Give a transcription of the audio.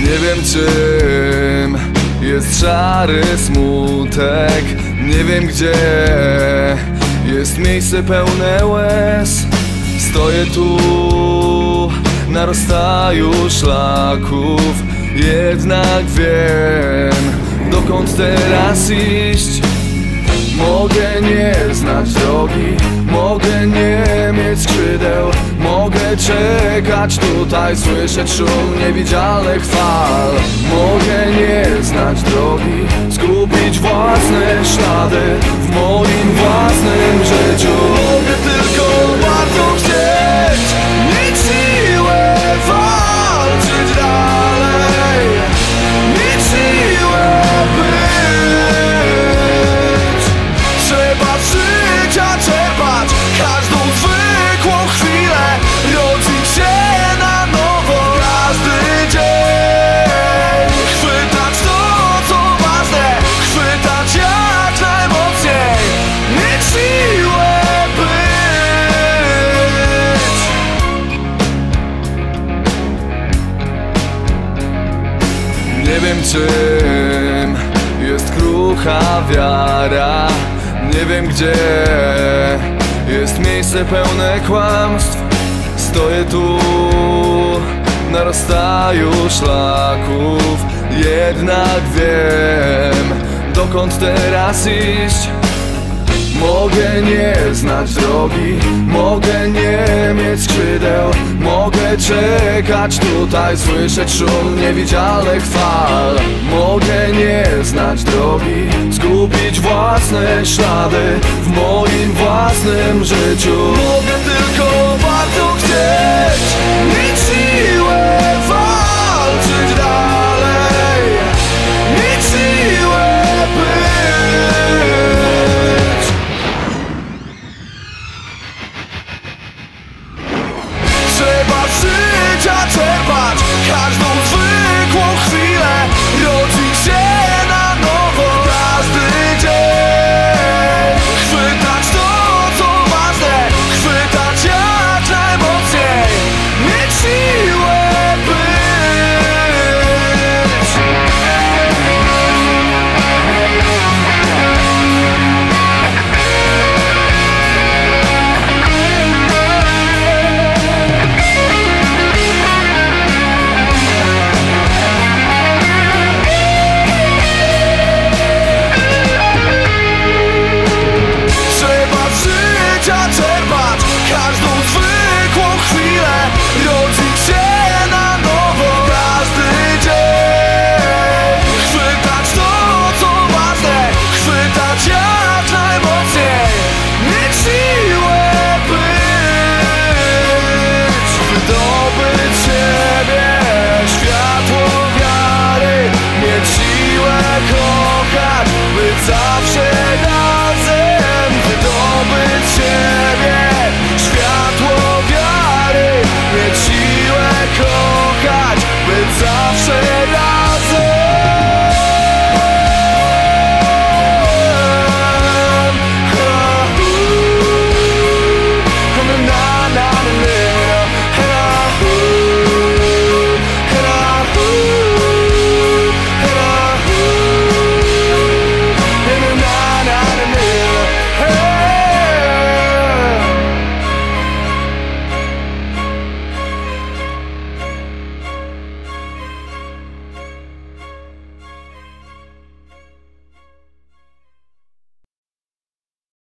Nie wiem czym jest szary smutek. Nie wiem gdzie jest miejsce pełne łez. Stoję tu na rozstaju szlaków, jednak wiem, dokąd teraz iść. Mogę nie znać drogi, mogę nie mieć skrzydeł, mogę czekać tutaj, słyszeć szum niewidzialnych fal. Mogę nie znać drogi, zgubić własne ślady w moim własnym życiu. Mogę tylko bardzo chcieć, mieć siłę walczyć dalej, mieć siłę być. Trzeba życia czerpać każdą zwykłą chwilę, rodzić się na nowo każdy dzień. Chwytać to, co ważne, chwytać jak najmocniej, mieć siłę być. Nie wiem czym jest krucha wiara. Nie wiem gdzie jest miejsce pełne kłamstw. Stoję tu na rozstaju szlaków, jednak wiem, dokąd teraz iść. Mogę nie znać drogi, mogę nie mieć skrzydeł, mogę czekać tutaj, słyszeć szum niewidzialnych fal. Mogę nie znać drogi, zgubić własne ślady w moim własnym życiu. Mogę tylko bardzo chcieć, mieć